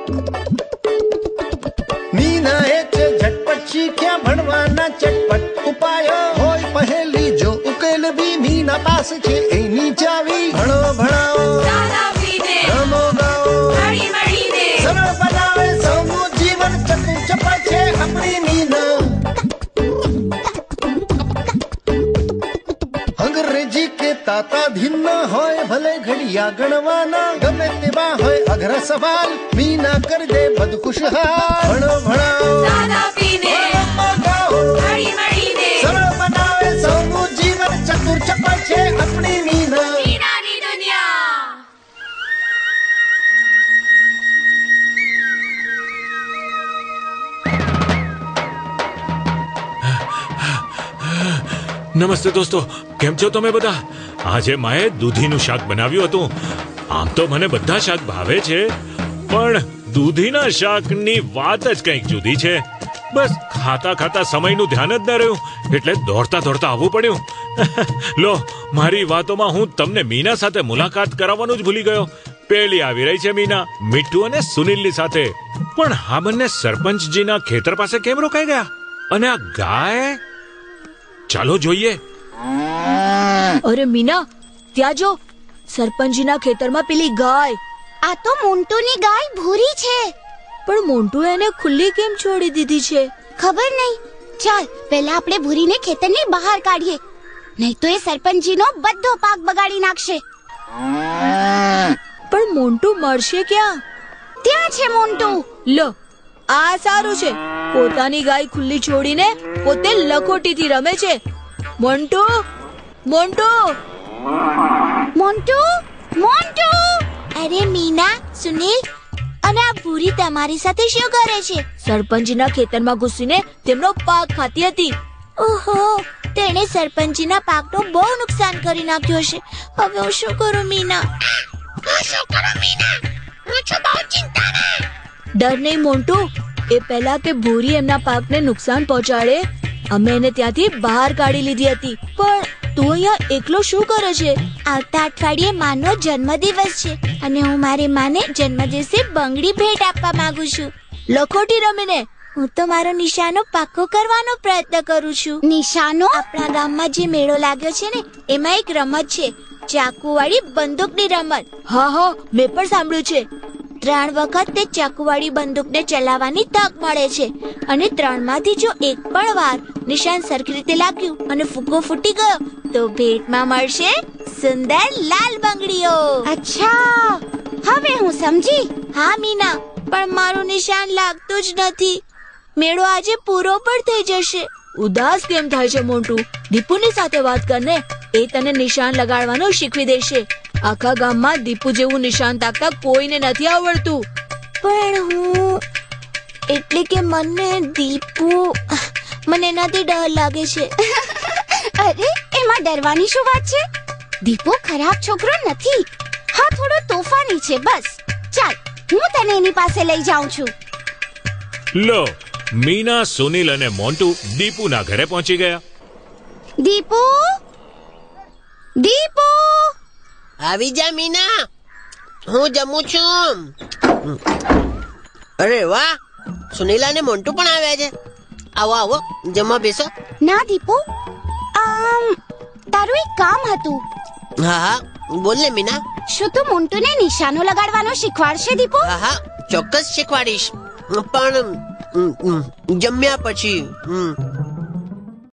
મીના એ છે ઝટપટ શીખ્યા ભણવાના ચટપટ ઉપાયો હોય પહેલી જો ઉકેલ બી મીના પાસે છે એની ચાવી ભણો ભણાવો રમો ગાઓ સરળ બનાવે સૌનું જીવન ચતું ચપળ છે આપણી મીના અંગ્રેજી કે તાતા ધીન હોય ભલે ઘડિયા ગણવાના ગમે તેવા હોય અઘર સવાલ મીના કરી દે બધું ખુશહાલ ભણો ભણાવો સરળ બનાવે સૌનું જીવન ચતુર ચપળ છે આપણી મીના નમસ્તે દોસ્તો, કેમ છો તમે બધા? આજે માએ દૂધીનું શાક બનાવ્યું હતું. આમ તો મને બધા શાક ભાવે છે, પણ દૂધીના શાકની વાત જ કંઈક જુદી છે. બસ ખાતા ખાતા સમયનું ધ્યાન જ ન રહ્યું, એટલે દોડતા દોડતા આવવું પડ્યું. લો, મારી વાતોમાં હું તમને મીના સાથે મુલાકાત કરાવવાનું જ ભૂલી ગયો. પેલી આવી રહી છે મીના, મીઠુ અને સુનિલની સાથે. પણ હા, બંને સરપંચજીના ખેતર પાસે કેમ રોકાઈ ગયા? અને આ ગાય, ચાલો જોઈએ. અરે મીના, ત્યાં જો, સરપંચજીના ખેતરમાં પેલી ગાય. આ તો મોન્ટુની ગાય ભૂરી છે. પણ મોન્ટુ એને ખુલ્લી કેમ છોડી દીધી છે? ખબર નહીં. ચાલ પહેલા આપણે ભૂરીને ખેતરની બહાર કાઢીએ, નહીં તો એ સરપંચજીનો બધો પાક બગાડી નાખશે. પણ મોન્ટુ મળશે ક્યાં? ત્યાં છે મોન્ટુ. લો, આ સારું છે. પોતાની ગાય ખુલ્લી છોડીને પોતે લખોટીથી રમે છે. મોન્ટુ, મોન્ટુ, મોન્ટુ, મોન્ટુ! અરે મીના, સુનિલ અને આ ભૂરી તમારી સાથે શું કરે છે? સરપંચજીના ખેતરમાં ઘૂસીને તેમનો પાક ખાતી હતી. ઓહો, તેણે સરપંચજીના પાકનું બહુ નુકસાન કરી નાખ્યું હશે. હવે હું શું કરું મીના? ડર નહીં મોન્ટુ, એ પહેલા કે ભૂરી એમના પાકને નુકસાન પહોંચાડે, અમે એને ત્યાંથી બહાર કાઢી લીધી હતી. પણ તું અહીંયા એકલો શું કરે છે? આવતા અઠવાડિયે માનો જન્મદિવસ છે અને હું મારી માને જન્મદિવસે બંગડી ભેટ આપવા માંગુ છું. લખોટી રમીને? હું તો મારો નિશાનો પાક્કો કરવાનો પ્રયત્ન કરું છું. નિશાનો? આપણા ગામમાં જે મેળો લાગ્યો છે ને, એમાં એક રમત છે, ચાકુવાળી બંદૂકની રમત. હા હા, મેં પણ સાંભળ્યું છે. 3 વખત તે ચાકુવાળી બંદૂકને ચલાવવાની તક મળે છે અને 3માંથી જો એક પણ વાર નિશાન સરખી રીતે લાગ્યું અને ફૂગો ફૂટી ગયો તો ભેટમાં મળશે સુંદર લાલ બંગડીઓ. અચ્છા, હવે હું સમજી. હા મીના, પણ મારું નિશાન લાગતું જ નથી. મેળો આજે પૂરો પણ થઈ જશે. ઉદાસ કેમ થાય છે મોન્ટુ? દીપુની સાથે વાત કરને, એ તને નિશાન લગાડવાનું શીખવી દેશે. આખા ગામમાં દીપુ જેવું નિશાન તાકતા કોઈને નથી આવડતું. પણ હું એટલે કે મને એનાથી ડર લાગે છે. અરે, એમાં ડરવાની શું વાત છે? દીપુ ખરાબ છોકરો નથી. હા, થોડો તોફાની છે બસ. ચાલ, હું તને એની પાસે લઈ જાઉં છું. લો, મીના, સુનિલ અને મોન્ટુ દીપુના ઘરે પહોંચી ગયા. દીપુ, દીપુ! આવી જા મીના, હું જમું છું. અરે વાહ, સુનિલા ને મોન્ટુ પણ આવ્યા છે. આવો આવો, જમવા બેસો. ના દીપુ, તારું એક કામ હતું. હા હા, બોલ ને મીના. શું તું મોન્ટુને નિશાનો લગાડવાનો શીખવાડશે દીપુ? હા હા, ચોક્કસ શીખવાડીશ, પણ જમ્યા પછી.